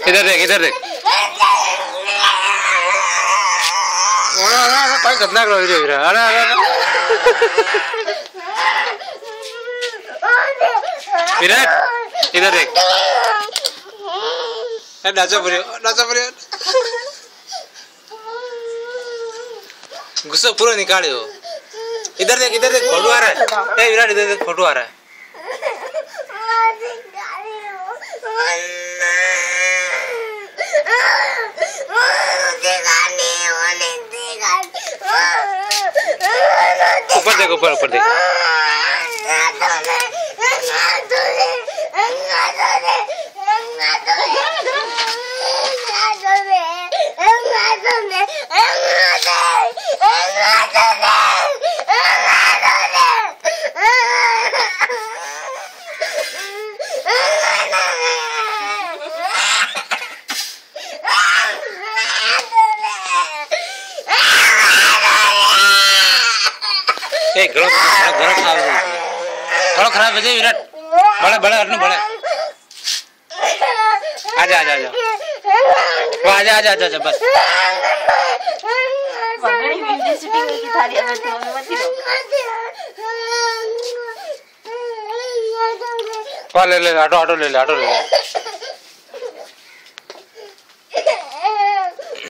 इधर देख इधर देख। काय खतरनाक रहो रे। अरे अरे विराट इधर देख। नाचा पड़े गुस्सा पूरा निकालियो। इधर देख फोटो आ रहा है। ए विराट इधर देख फोटो आ रहा है। ऊपर देख ऊपर देख। घड़ो खराब है विराट। बड़े हटने बड़े। आजा बस। ले ऑटो ले ले।